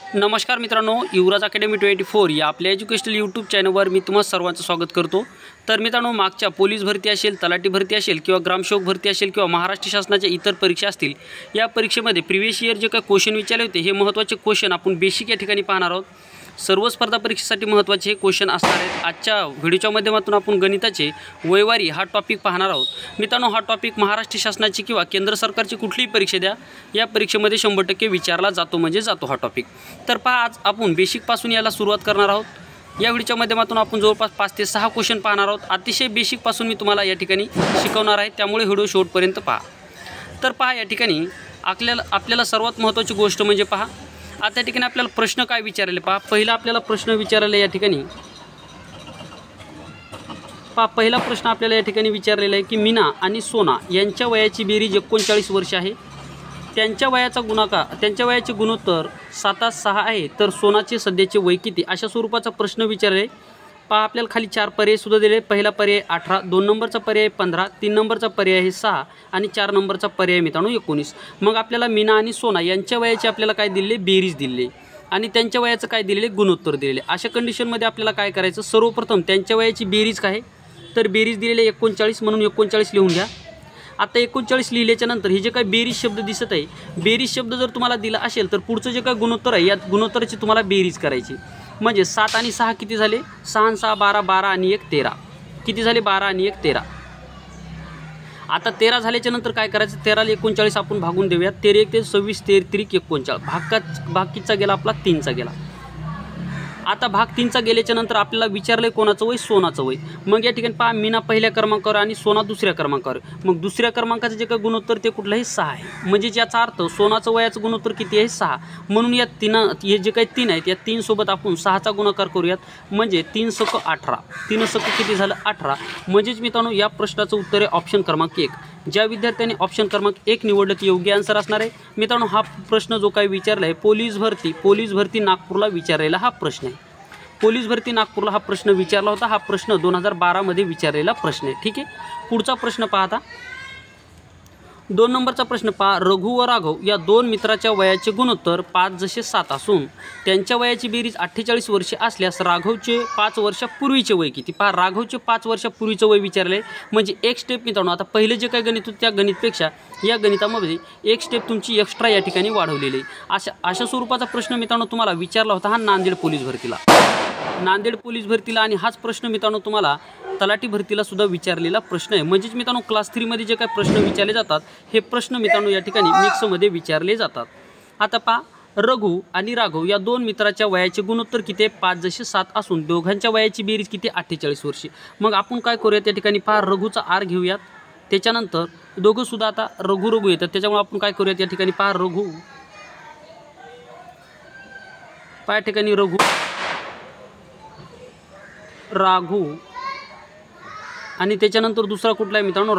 नमस्कार मित्रांनो, युवराज अकॅडमी 24 या आपल्या एज्युकेशनल यूट्यूब चॅनलवर मी तुम्हा सर्वांचं स्वागत करतो। तर मित्रांनो, मागच्या पोलीस भरती असेल, तलाठी भरती असेल किंवा ग्रामसेवक भरती असेल किंवा महाराष्ट्र शासनाच्या इतर परीक्षा असतील, या परीक्षेमध्ये प्रिवियस इयर जे काही क्वेश्चन विचारले होते हे महत्त्वाचे क्वेश्चन आपण बेसिक या ठिकाणी पाहणार आहोत। सर्व स्पर्धा परीक्षेसाठी महत्त्वाचे हे क्वेश्चन असणार आहेत। आजच्या व्हिडिओच्या माध्यमातून आपण गणिताचे वैवारी हा टॉपिक पाहणार आहोत। मित्रांनो, हा टॉपिक महाराष्ट्र शासनाची किंवा केंद्र सरकारची कुठलीही परीक्षा द्या, या परीक्षेमध्ये 100% विचारला जातो म्हणजे जातो हा टॉपिक। तर पहा, आज आपण बेसिकपासून याला सुरुवात करणार आहोत। या व्हिडिओच्या माध्यमातून आपण जवळपास 5 ते 6 क्वेश्चन पाहणार आहोत। अतिशय बेसिकपासून मी तुम्हाला या ठिकाणी शिकवणार आहे, त्यामुळे व्हिडिओ शेवटपर्यंत पहा। तर पहा, या ठिकाणी आपल्याला सर्वात महत्त्वाची गोष्ट म्हणजे पहा, आता या ठिकाणी आपल्याला प्रश्न काय विचारले पहा। पहिला आपल्याला प्रश्न विचारलेला या ठिकाणी पहा, पहिला प्रश्न आपल्याला या ठिकाणी विचारलेला आहे की मीना आणि सोना यांच्या वयाची बेरीज 39 वर्ष आहे। त्यांच्या वयाचे गुणोत्तर 7:6 आहे, तर सोनाचे सध्याचे वय किती? अशा स्वरूपाचा प्रश्न विचारले पहा। आपल्याला खाली 4 पर्याय सुद्धा दिले। पहिला पर्याय 18, 2 नंबरचा पर्याय 15, 3 नंबरचा पर्याय आहे 6 आणि 4 नंबरचा पर्याय मित्रांनो 19। मग आपल्याला मीना आणि सोना यांच्या वयाचे आपल्याला काय दिले? बेरीज दिले आणि त्यांच्या वयाचं काय दिलेले? गुणोत्तर दिलेले। अशा कंडिशनमध्ये आपल्याला काय करायचं? सर्वप्रथम त्यांच्या वयाची बेरीज काय आहे? तर बेरीज दिलेले 39, म्हणून 39 लिहून घ्या। आता 39 लिहिल्याच्या नंतर हे जे काही बेरीज शब्द दिसत आहे, बेरीज शब्द जर तुम्हाला दिला असेल तर पुढचं जे काही गुणोत्तर आहे, या गुणोत्तराची तुम्हाला बेरीज करायची। म्हणजे 7 आणि 6 किती झाले? 6 आणि 6 12, 12 आणि 1 13 किती झाले? 12 आणि 1 13। आता 13 झाल्याच्या नंतर काय करायचं? 13 ला 39 आपण भागून देऊयात। 13 1 26, 13 3 39, भाग कितीचा गेला? आपला 3चा गेला। आता भाग 3चा गेल्याच्या नंतर आपल्याला विचारलंय कोणाचं वय? सोनाचं वय। मग या ठिकाणी पहा, मीना पहिल्या क्रमांकावर आणि सोना दुसऱ्या क्रमांकावर। मग दुसऱ्या क्रमांकाचं जे काही गुणोत्तर ते कुठलं आहे? 6 आहे। म्हणजे याचा अर्थ सोनाचं वयाचं गुणोत्तर किती आहे? 6। म्हणून या हे जे काही 3 आहेत, या 3 सोबत आपण 6चा गुणाकार करूयात, म्हणजे 3 सक 18। 3 सक किती झालं? 18। म्हणजेच मित्रांनो, या प्रश्नाचं उत्तर आहे ऑप्शन क्रमांक 1। ज्या विद्यार्थ्यांनी ऑप्शन क्रमांक 1 निवडलं की योग्य आन्सर असणार आहे। मित्रांनो, हा प्रश्न जो काही विचारला आहे पोलीस भरती नागपूरला विचारलेला हा प्रश्न आहे। पोलीस भरती नागपूरला हा प्रश्न विचारला होता। हा प्रश्न 2012 मध्ये विचारलेला प्रश्न आहे। ठीक आहे, पुढचा प्रश्न पहा। आता 2 नंबरचा प्रश्न पहा, रघु व राघव या 2 मित्राच्या वयाचे गुणोत्तर 5:7 असून त्यांच्या वयाची बेरीज 48 वर्षे असल्यास राघवचे 5 वर्षापूर्वीचे वय किती? पहा, राघवचे 5 वर्षापूर्वीचं वय विचारले, म्हणजे एक स्टेप मित्रांनो, आता पहिले जे काही गणित होतं त्या गणितपेक्षा या गणितामध्ये एक स्टेप तुमची एक्स्ट्रा या ठिकाणी वाढवलेली आहे। अशा स्वरूपाचा प्रश्न मित्रांनो तुम्हाला विचारला होता हा नांदेड पोलीस भरतीला आणि हाच प्रश्न मित्रांनो तुम्हाला तलाठी भरतीला सुद्धा विचारलेला प्रश्न आहे। म्हणजेच मित्रांनो, क्लास 3 मध्ये जे काही प्रश्न विचारले जातात हे प्रश्न मित्रांनो या ठिकाणी मिक्समध्ये विचारले जातात। आता पहा, रघु आणि राघव या 2 मित्राच्या वयाचे गुणोत्तर किती आहे? 5:7 असून दोघांच्या वयाची बेरीज किती? 48 वर्षे। मग आपण काय करूयात? त्या ठिकाणी पहा, रघुचा आर घेऊयात, त्याच्यानंतर दोघं सुद्धा आता रघु येतात, त्याच्यामुळे आपण काय करूयात? या ठिकाणी पहा, या ठिकाणी राघव आणि त्याच्यानंतर दुसरा कुठला आहे मित्रांनो?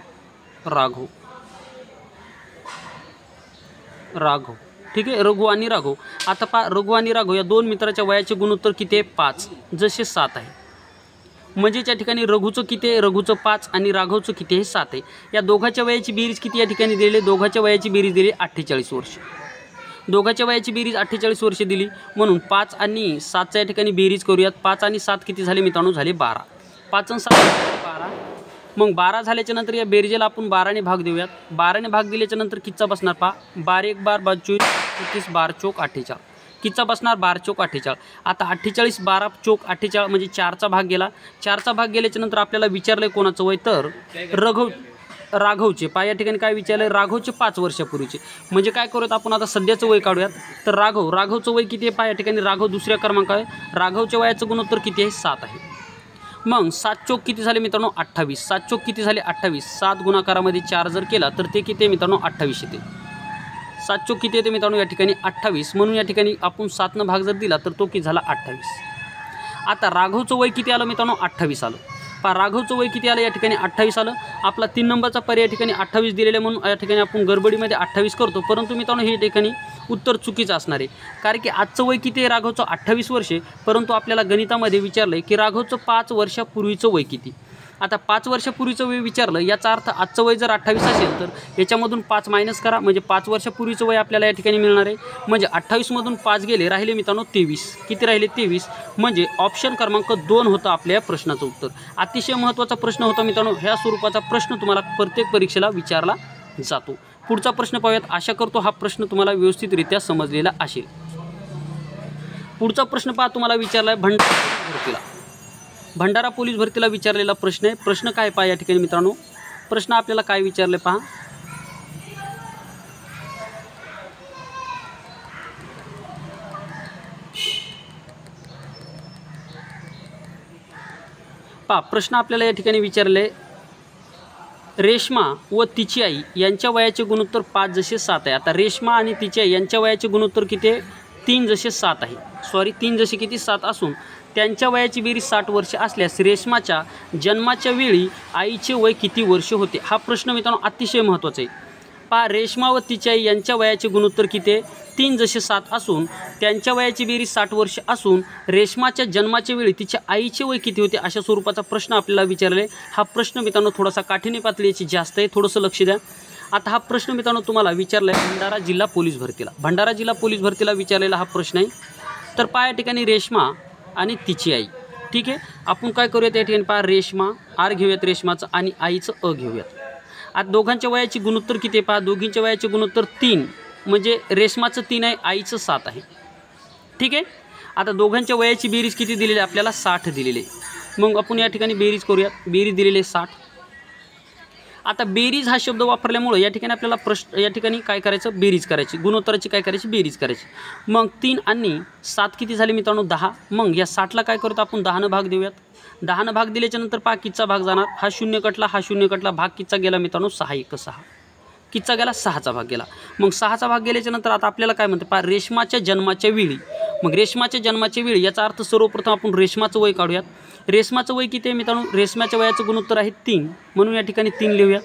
राघव। ठीक आहे, रघु आणि राघव। आता पहा, रघु आणि राघव या 2 मित्राच्या वयाचे गुणोत्तर किती आहे? 5:7 आहे। म्हणजे त्या ठिकाणी रघुचं किती आहे? रघुचं 5 आणि राघवचं किती आहे? 7 आहे। या दोघांच्या वयाची बेरीज किती या ठिकाणी दिली? दोघांच्या वयाची बेरीज दिली 48 वर्ष। दोघांच्या वयाची बेरीज 48 वर्षे दिली, म्हणून 5 आणि 7च्या या ठिकाणी बेरीज करूयात। 5 आणि 7 किती झाले मित्रांनो? झाले 12। 5 आणि 7 12। मग 12 झाल्याच्या नंतर या बेरीजेला आपण 12ने भाग देऊयात। 12ने भाग दिल्याच्या नंतर कितीचा बसणार पहा? 12 1 12 24 31 12 चौक 48 कितीचा बसणार? 12 चौक 48। आता 48 12 चौक 48 म्हणजे 4चा भाग गेला। 4चा भाग गेल्याच्या नंतर आपल्याला विचारलंय कोणाचं वय? तर राघवचे। पहा, या ठिकाणी काय विचारलंय? राघवचे 5 वर्षापूर्वीचे। म्हणजे काय करूयात आपण आता? सध्याचं वय काढूयात। तर राघवचं वय किती आहे? पहा, या ठिकाणी राघव दुसऱ्या क्रमांकावर आहे। राघवच्या वयाचं गुणोत्तर किती आहे? 7 आहे। मग 7 चौक किती झाले मित्रांनो? 28। 7 चौक किती झाले? 28। 7 गुणाकारामध्ये 4 जर केला तर ते किती आहे मित्रांनो? 28 येते। 7 चौक किती येते मित्रांनो? या ठिकाणी 28। म्हणून या ठिकाणी आपण 7 भाग जर दिला तर तो किती झाला? 28। आता राघवचं वय किती आलं मित्रांनो? 28 आलं। पहा, राघवचं वय किती आलं? या ठिकाणी 28 आलं। आपला 3 नंबरचा पर्याय या ठिकाणी 28 दिलेला, म्हणून या ठिकाणी आपण गडबडीमध्ये 28 करतो, परंतु मित्रांनो हे ठिकाणी उत्तर चुकीचं असणार आहे। कारण की आजचं वय किती आहे राघवचं? 28 वर्षे, परंतु आपल्याला गणितामध्ये विचारलं आहे की राघवचं 5 वर्षापूर्वीचं वय किती? आता 5 वर्षापूर्वीचं वय विचारलं, याचा अर्थ आजचं वय जर 28 असेल तर याच्यामधून 5 मायनस करा, म्हणजे 5 वर्षापूर्वीचं वय आपल्याला या ठिकाणी मिळणार आहे. म्हणजे 28मधून 5 गेले, राहिले मित्रांनो 23. किती राहिले? 23. म्हणजे ऑप्शन क्रमांक 2 होतं आपल्या प्रश्नाचं उत्तर. अतिशय महत्त्वाचा प्रश्न होता मित्रांनो. ह्या स्वरूपाचा प्रश्न तुम्हाला प्रत्येक परीक्षेला विचारला जातो. पुढचा प्रश्न पाहूयात. आशा करतो हा प्रश्न तुम्हाला व्यवस्थितरित्या समजलेला असेल. पुढचा प्रश्न पहा, तुम्हाला विचारला आहे भंडारा पोलीस भरतीला विचारलेला प्रश्न आहे. प्रश्न काय पहा या ठिकाणी मित्रांनो. प्रश्न आपल्याला काय विचारले पहा. प्रश्न आपल्याला या ठिकाणी विचारले, रेश्मा व तिची आई यांच्या वयाचे गुणोत्तर 5 जसे 7 आहे. आता रेश्मा आणि तिची आई यांच्या वयाचे गुणोत्तर किती आहे? 3 जसे 7 आहे. 3 जसे किती? 7 असून त्यांच्या वयाची बेरीज 60 वर्ष असल्यास रेश्माच्या जन्माच्या वेळी आईचे वय किती वर्ष होते? हा प्रश्न मित्रांनो अतिशय महत्त्वाचा आहे. रेश्मा व तिची आई यांच्या वयाचे गुणोत्तर किती आहे? 3 जसे 7 असून त्यांच्या वयाची बेरीज 60 वर्ष असून रेश्माच्या जन्माच्या वेळी तिच्या आईचे वय किती होते? अशा स्वरूपाचा प्रश्न आपल्याला विचारले. हा प्रश्न मित्रांनो थोडासा काठिण्य पातळी याची जास्त आहे, थोडंसं लक्ष द्या. आता हा प्रश्न मित्रांनो तुम्हाला विचारला आहे भंडारा जिल्हा पोलीस भरतीला विचारलेला हा प्रश्न आहे. तर या ठिकाणी रेश्मा आणि तिची आई. ठीक आहे, आपण काय करूयात या ठिकाणी रेश्मा आर घेऊयात रेश्माचं आणि आईचं अ घेऊयात. आता दोघांच्या वयाची गुणोत्तर किती आहे? दोघींच्या वयाचे गुणोत्तर 3, म्हणजे रेश्माचं 3 आहे, आईचं 7 आहे. ठीक आहे, आता दोघांच्या वयाची बेरीज किती दिलेली आहे? आपल्याला 60 दिलेली आहे. मग आपण या ठिकाणी बेरीज करूयात. बेरीज दिलेली आहे 60. आता बेरीज हा शब्द वापरल्यामुळे या ठिकाणी आपल्याला या ठिकाणी काय करायचं? बेरीज करायची. गुणोत्तराची काय करायची? बेरीज करायची. मग 3 आणि 7 किती झाले मित्रांनो? 10. मग या 60ला काय करतो आपण? 10 भाग देऊयात. 10 भाग दिल्याच्या नंतर कितीचा भाग जाणार? हा शून्य कटला, भाग कितीचा गेला मित्रांनो? 6 × 6. कितीचा गेला? 6चा भाग गेला. मग 6चा भाग गेल्याच्या नंतर आता आपल्याला काय म्हणते? रेश्माच्या जन्माच्या वेळी. मग रेश्माच्या जन्माच्या वेळी याचा अर्थ सर्वप्रथम आपण रेश्माचं वय काढूयात. रेश्माचं वय किती आहे मित्रांनो? रेश्माच्या वयाचं गुणोत्तर आहे 3, म्हणून या ठिकाणी 3 लिहूया.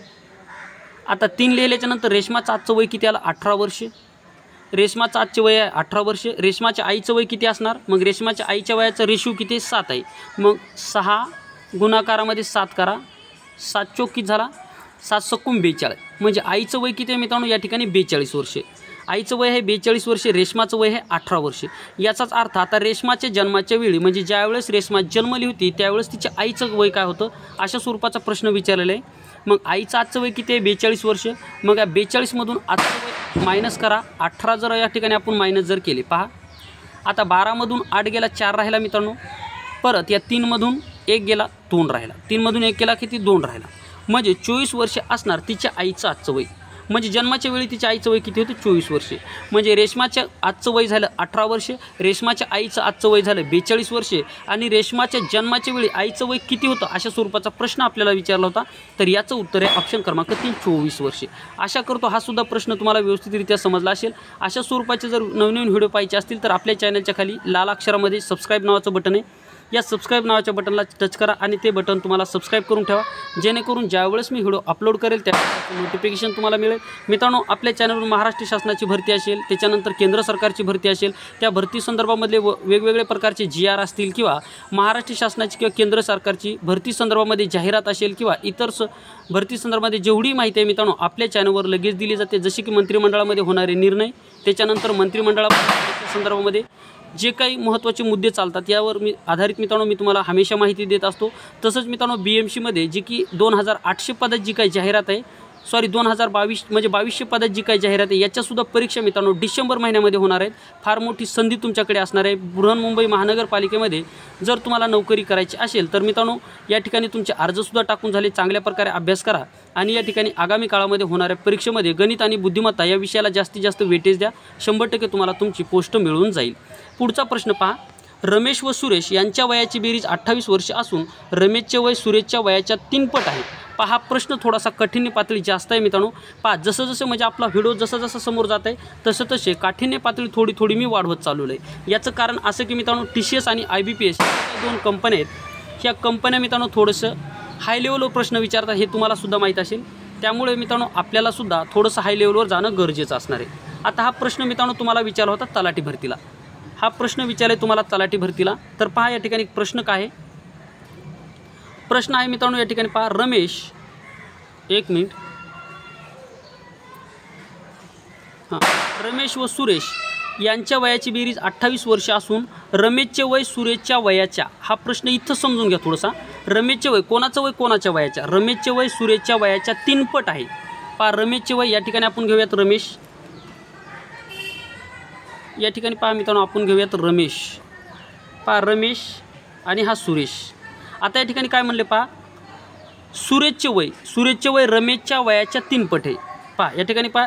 आता 3 लिहिल्याच्या नंतर रेश्माचं आजचं वय किती आलं? 18 वर्षे. रेश्माचं आजचे वय आहे 18 वर्षे. रेश्माच्या आईचं वय किती असणार? मग रेश्माच्या आईच्या वयाचं रेशो किती? 7 आहे. मग 6 गुणाकारामध्ये 7 करा. 7 चौक किती झाला? 7 सक्कूम 42. म्हणजे आईचं वय किती आहे मित्रांनो? या ठिकाणी 42 वर्षे. आईचं वय आहे 42 वर्षे, रेश्माचं वय आहे 18 वर्षे. याचाच अर्थ आता रेश्माच्या जन्माच्या वेळी, म्हणजे ज्यावेळेस रेश्मा जन्मली होती त्यावेळेस तिच्या आईचं वय काय होतं? अशा स्वरूपाचा प्रश्न विचारलेला आहे. मग आईचं आजचं वय किती आहे? 42 वर्षे. मग या 42मधून आजचं वय मायनस करा. 18 जर या ठिकाणी आपण मायनस जर केले, आता 12मधून 8 गेला, 4 राहिला मित्रांनो. परत या 3मधून 1 गेला, 2 राहिला. 3मधून 1 गेला किती? 2 राहिला. म्हणजे 24 वर्षे असणार तिच्या आईचं आजचं वय. म्हणजे जन्माच्या वेळी तिच्या आईचं वय किती होतं? 24 वर्षे. म्हणजे रेश्माच्या आजचं वय झालं 18 वर्षे, रेश्माच्या आईचं आजचं वय झालं 42 वर्षे आणि रेश्माच्या जन्माच्या वेळी आईचं वय किती होतं? अशा स्वरूपाचा प्रश्न आपल्याला विचारला होता. तर याचं उत्तर आहे ऑप्शन क्रमांक 3, 24 वर्षे. आशा करतो हा सुद्धा प्रश्न तुम्हाला व्यवस्थितरित्या समजला असेल. अशा स्वरूपाचे जर नवनवीन व्हिडिओ पाहिजे असतील तर आपल्या चॅनलच्या खाली लाल अक्षरामध्ये सबस्क्राईब नावाचं बटन आहे. या सबस्क्राईब नावाच्या बटनला टच करा आणि ते बटन तुम्हाला सबस्क्राईब करून ठेवा, जेणेकरून ज्यावेळेस मी व्हिडिओ अपलोड करेल त्याचं नोटिफिकेशन तुम्हाला मिळेल. मित्रांनो, आपल्या चॅनलवर महाराष्ट्र शासनाची भरती असेल, त्याच्यानंतर केंद्र सरकारची भरती असेल, त्या भरती संदर्भामधले वेगवेगळे प्रकारचे GR असतील किंवा महाराष्ट्र शासनाची किंवा केंद्र सरकारची भरती संदर्भामध्ये जाहिरात असेल किंवा इतर भरती संदर्भामध्ये जेवढी माहिती आहे मित्रांनो आपल्या चॅनलवर लगेच दिली जाते. जसे की मंत्रिमंडळामध्ये होणारे निर्णय, त्याच्यानंतर मंत्रिमंडळाच्या संदर्भामध्ये जे काही महत्त्वाचे मुद्दे चालतात यावर आधारित मित्रांनो मी तुम्हाला हमेशा माहिती देत असतो. तसंच मित्रांनो BMCमध्ये जी की 2800 पदात जी काही जाहिरात आहे, 2022 म्हणजे 2200 पदात जी काही जाहिरात आहे याच्यासुद्धा परीक्षा मित्रांनो डिसेंबर महिन्यामध्ये होणार आहेत. फार मोठी संधी तुमच्याकडे असणार आहे. बृहन्मुंबई महानगरपालिकेमध्ये जर तुम्हाला नोकरी करायची असेल तर मित्रांनो या ठिकाणी तुमचे अर्जसुद्धा टाकून झाले. चांगल्या प्रकारे अभ्यास करा आणि या ठिकाणी आगामी काळामध्ये होणाऱ्या परीक्षेमध्ये गणित आणि बुद्धिमत्ता या विषयाला जास्तीत जास्त वेटेज द्या. 100% तुम्हाला तुमची पोस्ट मिळून जाईल. पुढचा प्रश्न पहा. रमेश व सुरेश यांच्या वयाची बेरीज 28 वर्ष असून रमेशचे वय सुरेशच्या वयाच्या 3 पट आहे. हा प्रश्न थोडासा काठिण्य पातळी जास्त आहे मित्रांनो. जसं जसं म्हणजे आपला व्हिडिओ जसं समोर जात आहे तसं तसे काठिण्य पातळी थोडी मी वाढवत चालवलं आहे. याचं कारण असं की मित्रांनो TCS आणि IBPS या 2 कंपन्या आहेत. ह्या कंपन्या मित्रांनो थोडंसं हाय लेवलवर प्रश्न विचारतात, हे तुम्हालासुद्धा माहीत असेल. त्यामुळे मित्रांनो आपल्यालासुद्धा थोडंसं हाय लेवलवर जाणं गरजेचं असणार आहे. आता हा प्रश्न मित्रांनो तुम्हाला विचारला होता तलाठी भरतीला. हा प्रश्न विचारला तुम्हाला तलाठी भरतीला. तर या ठिकाणी प्रश्न काय आहे? प्रश्न आहे मित्रांनो या ठिकाणी पहा, रमेश, एक मिनिट, हां, रमेश व सुरेश यांच्या वयाची बेरीज 28 वर्ष असून रमेशचे वय सुरेशच्या वयाच्या, हा प्रश्न इथं समजून घ्या थोडासा, रमेशचे वय कोणाचं वय कोणाच्या वयाच्या, रमेशचे वय सुरेशच्या वयाच्या 3 पट आहे। पहा रमेशचे वय या ठिकाणी आपण घेऊयात रमेश, या ठिकाणी पहा मित्रांनो आपण घेऊयात रमेश, पहा रमेश आणि हा सुरेश। आता या ठिकाणी काय म्हणले पहा, सुरेशचे वय रमेशच्या वयाच्या 3 पट आहे। पहा या ठिकाणी पहा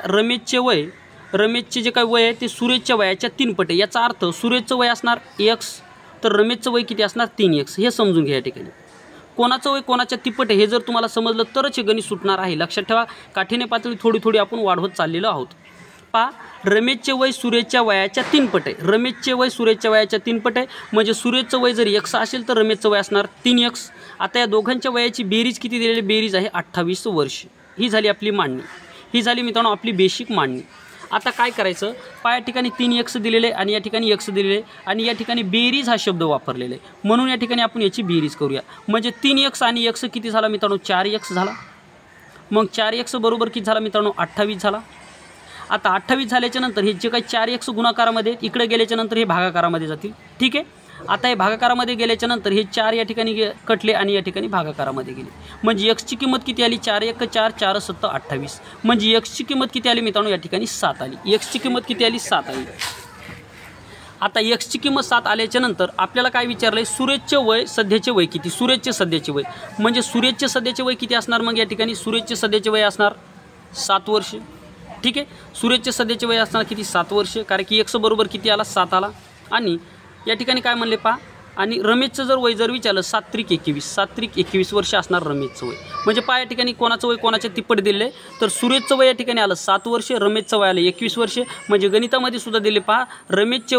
रमेशचे जे काय वय आहे ते सुरेशच्या वयाच्या 3 पट आहे। याचा अर्थ सुरेशचं वय असणार x, तर रमेशचं वय किती असणार 3x, हे समजून घ्या। या ठिकाणी कोणाचं वय कोणाच्या तिप्पट आहे हे जर तुम्हाला समजलं तरच हे गणित सुटणार आहे। लक्षात ठेवा, काठीने पातळी थोडी थोडी आपण वाढवत चाललेलो आहोत। पहा रमेशचे वय सुरेशच्या वयाच्या 3 पट आहे, रमेशचे वय सुरेशच्या वयाच्या 3 पट आहे, म्हणजे सुरेशचं वय जर x असेल तर रमेशचं वय असणार 3x। आता या दोघांच्या वयाची बेरीज किती दिलेली, बेरीज आहे 28 वर्ष। ही झाली आपली मांडणी, ही झाली मित्रांनो आपली बेसिक मांडणी। आता काय करायचं, पहा या ठिकाणी 3x दिलेले आणि या ठिकाणी x दिलेले आणि या ठिकाणी बेरीज हा शब्द वापरलेला आहे, म्हणून या ठिकाणी आपण याची बेरीज करूया। म्हणजे 3x आणि x किती झाला मित्रांनो, 4x झाला। मग 4x बरोबर किती झाला मित्रांनो, 28 झाला। आता 28 झाल्याच्या नंतर हे जे काही 4x गुणाकारामध्ये इकडे गेल्याच्या नंतर हे भागाकारामध्ये जातील, ठीक आहे। आता हे भागाकारामध्ये गेल्याच्या नंतर हे 4 या ठिकाणी कटले आणि या ठिकाणी भागाकारामध्ये गेले, म्हणजे x ची किंमत किती आली, 4 1 4 4 7 28, म्हणजे x ची किंमत किती आली मित्रांनो, या ठिकाणी 7 आली। x ची किंमत किती आली, 7 आली। आता x ची किंमत 7 आल्याच्या नंतर आपल्याला काय विचारलंय, सुरेशचे वय सध्याचे वय किती, सुरेशचे सध्याचे वय, म्हणजे सुरेशचे सध्याचे वय किती असणार, मग या ठिकाणी सुरेशचे सध्याचे वय असणार 7 वर्ष, ठीक आहे। सुरेशचे सध्याचे वय असणार किती, 7 वर्ष, कारण की x बरोबर किती आला, 7 आला। आणि या ठिकाणी काय म्हणले पहा, आणि रमेशचं जर वय जर विचारलं 7 त्रिक 21 वर्ष असणार रमेशचं वय, म्हणजे पहा या ठिकाणी कोणाचं वय कोणाच्या तिप्पट दिले, तर सुरेशचं वय या ठिकाणी आलं 7 वर्ष, रमेशचं वय आलं 21 वर्ष, म्हणजे गणितामध्ये सुद्धा दिले पहा रमेशचे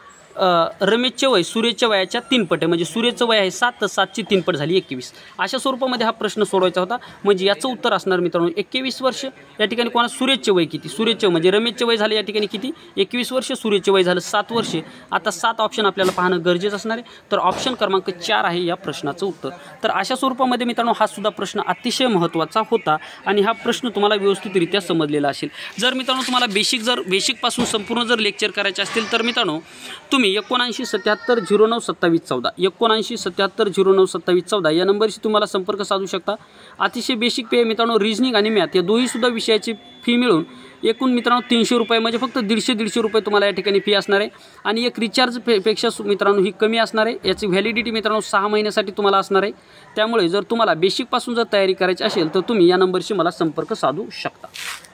वय सुरेशच्या वयाच्या 3 पट आहे, म्हणजे सुरेशचं वय आहे 7 तर 7 ची 3 पट झाली 21। अशा स्वरूपामध्ये हा प्रश्न सोडवायचा होता, म्हणजे याचं उत्तर असणार मित्रांनो 21 वर्ष। या ठिकाणी कोणा सुरेशचे वय किती, सुरेशचे म्हणजे रमेशचे वय झाले या ठिकाणी किती 21 वर्ष, सुरेशचे वय झालं 7 वर्ष। आता 7 ऑप्शन आपल्याला पाहणं गरजेचं असणार आहे, तर ऑप्शन क्रमांक 4 आहे या प्रश्नाचं उत्तर। तर अशा स्वरूपामध्ये मित्रांनो हा सुद्धा प्रश्न अतिशय महत्त्वाचा होता आणि हा प्रश्न तुम्हाला व्यवस्थितरित्या समजलेला असेल। जर मित्रांनो तुम्हाला बेसिकपासून संपूर्ण जर लेक्चर करायचे असतील तर मित्रांनो तुम्ही 7977092714 7977092714 या नंबरशी तुम्हाला संपर्क साधू शकता। अतिशय बेसिक पे मित्रांनो, रिजनिंग आणि मॅथ या दोन्हीसुद्धा विषयाची फी मिळून एकूण मित्रांनो 300 रुपये, म्हणजे फक्त 150 रुपये तुम्हाला या ठिकाणी फी असणार आहे। आणि एक रिचार्ज पेक्षा मित्रांनो ही कमी असणार आहे, याची व्हॅलिडिटी मित्रांनो 6 महिन्यासाठी तुम्हाला असणार आहे। त्यामुळे जर तुम्हाला बेसिकपासून जर तयारी करायची असेल तर तुम्ही या नंबरशी मला संपर्क साधू शकता।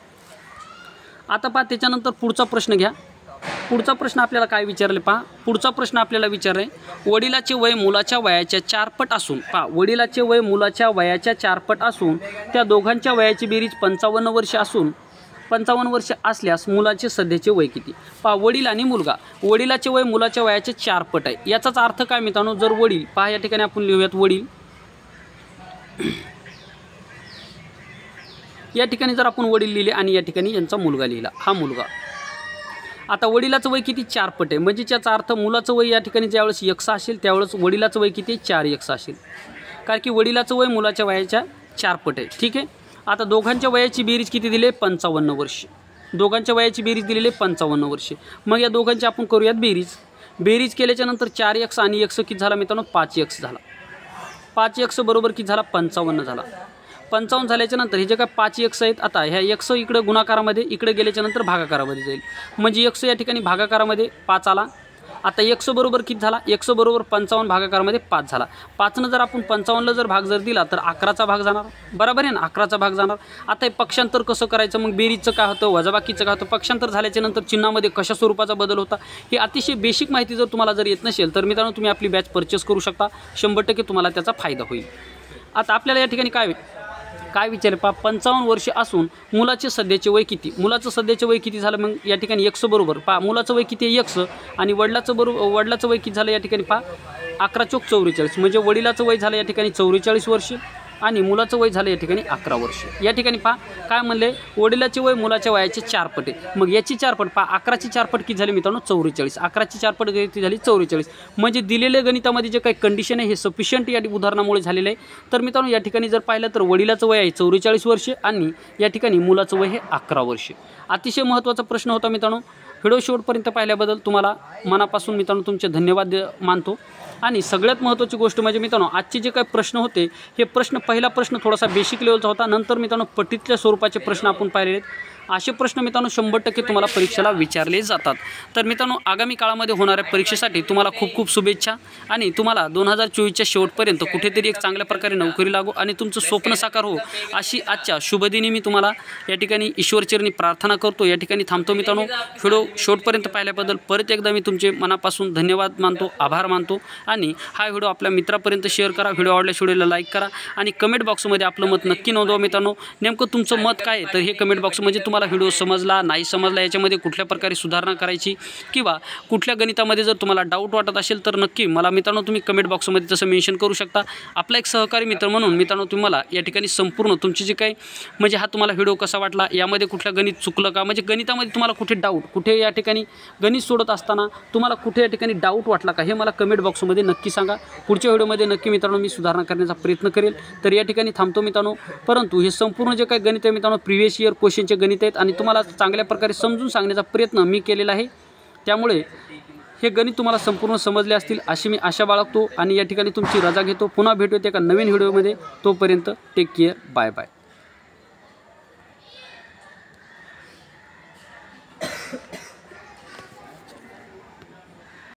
आता पहा त्याच्यानंतर पुढचा प्रश्न घ्या। पुढचा प्रश्न आपल्याला काय विचारले पहा, पुढचा प्रश्न आपल्याला विचारले, वडिलाचे वय मुलाच्या वयाच्या 4 पट असून, पहा वडिलाचे वय मुलाच्या वयाच्या 4 पट असून त्या दोघांच्या वयाची बेरीज 55 वर्ष असून 55 वर्ष असल्यास मुलाचे सध्याचे वय किती। पहा वडील आणि मुलगा, वडिलाचे वय मुलाच्या वयाचे 4 पट आहे, याचाच अर्थ काय मित्रांनो, जर वडील पहा या ठिकाणी आपण लिहूयात वडील, या ठिकाणी जर आपण वडील लिहिले आणि या ठिकाणी यांचा मुलगा लिहिला, हा मुलगा। आता वडिलाचं वय किती 4 पट आहे, म्हणजे याचा अर्थ मुलाचं वय या ठिकाणी ज्यावेळेस x असेल त्यावेळेस वडिलाचं वय किती 4x असेल, कारण की वडिलाचं वय मुलाच्या वयाच्या 4 पट आहे, ठीक आहे। आता दोघांच्या वयाची बेरीज किती दिली 55 वर्ष, दोघांच्या वयाची बेरीज दिलेली 55 वर्ष। मग या दोघांची आपण करूयात बेरीज केल्याच्या नंतर 4x आणि x किती झाला मित्रांनो 5x झाला, 5x बरोबर किती झाला 55 झाला। 55 झाल्याच्या नंतर हे जे काय 5x आहेत, आता ह्या x इकडे गुणाकारामध्ये इकडे गेल्याच्या नंतर भागाकारामध्ये जाईल, म्हणजे x या ठिकाणी भागाकारामध्ये 5 आला। आता x बरोबर किती झाला, x बरोबर 55 भागाकारामध्ये 5 झाला। 5 जर आपण 55ला जर भाग जर दिला तर 11चा भाग जाणार, बरोबर आहे ना, 11चा भाग जाणार। आता हे पक्षांतर कसं करायचं, मग बेरीजचं काय होतं, वजाबाकीचं काय होतं, पक्षांतर झाल्याच्या नंतर चिन्हामध्ये कशा स्वरूपाचा बदल होता, हे अतिशय बेसिक माहिती जर तुम्हाला जर येत नसेल तर मित्रांनो तुम्ही आपली बॅच परचेस करू शकता, 100% तुम्हाला त्याचा फायदा होईल। आता आपल्याला या ठिकाणी काय विचारले पहा, 55 वर्ष असून मुलाचे सध्याचे वय किती, मुलाचं सध्याचे वय किती झालं, मग या ठिकाणी x बरोबर पहा मुलाचं वय किती आहे x आणि वडिलाचं वय किती झालं या ठिकाणी पहा 11 चौक 44, म्हणजे वडिलाचं वय झालं या ठिकाणी 44 वर्ष आणि मुलाचं वय झालं या ठिकाणी 11 वर्ष। या ठिकाणी पहा काय म्हणले, वडिलाचे वय मुलाच्या वयाचे 4 पट आहे। मग याची 4 पट पहा, 11ची 4 पट किती झाली मित्रांनो 44, 11ची 4 पट किती झाली 44। म्हणजे दिलेले गणितामध्ये जे काही कंडिशन आहे हे सफिशियंट या उदाहरणामुळे झालेलं आहे। तर मित्रांनो या ठिकाणी जर पाहिलं तर वडिलाचं वय आहे 44 वर्ष आणि या ठिकाणी मुलाचं वय हे 11 वर्ष। अतिशय महत्त्वाचा प्रश्न होता मित्रांनो। व्हिडिओ शेवटपर्यंत पाहिल्याबद्दल तुम्हाला मनापासून मित्रांनो तुमचे धन्यवाद मानतो। आणि सगळ्यात महत्त्वाची गोष्ट म्हणजे मित्रांनो आजचे जे काही प्रश्न होते हे प्रश्न, पहिला प्रश्न थोडासा बेसिक लेवलचा होता, नंतर मित्रांनो पट्टीतल्या स्वरूपाचे प्रश्न आपण पाहिले आहेत। असे प्रश्न मित्रांनो 100% तुम्हाला परीक्षेला विचारले जातात। तर मित्रांनो आगामी काळामध्ये होणाऱ्या परीक्षेसाठी तुम्हाला खूप खूप शुभेच्छा आणि तुम्हाला 2024च्या शेवटपर्यंत कुठेतरी एक चांगल्या प्रकारे नोकरी लागो आणि तुमचं स्वप्न साकार हो, अशी आजच्या शुभदिनी मी तुम्हाला या ठिकाणी ईश्वरचरणी प्रार्थना करतो। या ठिकाणी थांबतो मित्रांनो। व्हिडिओ शेवटपर्यंत पाहिल्याबद्दल परत एकदा मी तुमचे मनापासून धन्यवाद मानतो, आभार मानतो। आणि हा व्हिडिओ आपल्या मित्रापर्यंत शेअर करा, व्हिडिओ आवडल्यास व्हिडिओला लाईक करा आणि कमेंट बॉक्समध्ये आपलं मत नक्की नोंदवा मित्रांनो। नेमकं तुमचं मत काय आहे तर हे कमेंट बॉक्स म्हणजे तुम्हाला व्हिडिओ समजला नाही समजला, याच्यामध्ये कुठल्या प्रकारे सुधारणा करायची किंवा कुठल्या गणितामध्ये जर तुम्हाला डाऊट वाटत असेल तर नक्की मला मित्रांनो तुम्ही कमेंट बॉक्समध्ये तसं मेन्शन करू शकता। आपला एक सहकारी मित्र म्हणून मित्रांनो तुम्हाला या ठिकाणी संपूर्ण तुमची जी काही म्हणजे हा तुम्हाला व्हिडिओ कसा वाटला, यामध्ये कुठलं गणित चुकलं का, म्हणजे गणितामध्ये तुम्हाला कुठे डाऊट, कुठे या ठिकाणी गणित सोडत असताना तुम्हाला कुठे या ठिकाणी डाऊट वाटला का, हे मला कमेंट बॉक्समध्ये नक्की सांगा। पुढच्या व्हिडिओमध्ये नक्की मित्रांनो मी सुधारणा करण्याचा प्रयत्न करेल। तर या ठिकाणी थांबतो मित्रांनो। परंतु हे संपूर्ण जे काही गणित आहे मित्रांनो प्रिव्हियस इयर क्वेश्चनचे गणित आहेत आणि तुम्हाला चांगल्या प्रकारे समजून सांगण्याचा प्रयत्न मी केलेला आहे। त्यामुळे हे गणित तुम्हाला संपूर्ण समजले असतील अशी मी आशा बाळगतो आणि या ठिकाणी तुमची रजा घेतो। पुन्हा भेटूया एका नवीन व्हिडिओमध्ये। तोपर्यंत टेक केअर, बाय बाय।